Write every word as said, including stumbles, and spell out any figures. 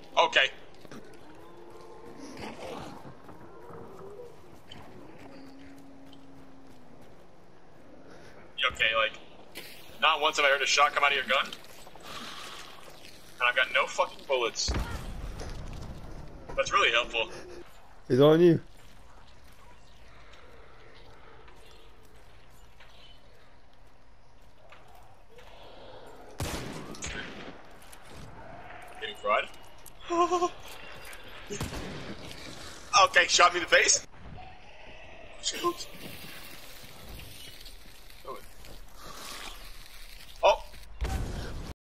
Okay. Okay, like, not once have I heard a shot come out of your gun. And I've got no fucking bullets. That's really helpful. It's on you. Getting fried. Okay, shot me in the face. Shoot.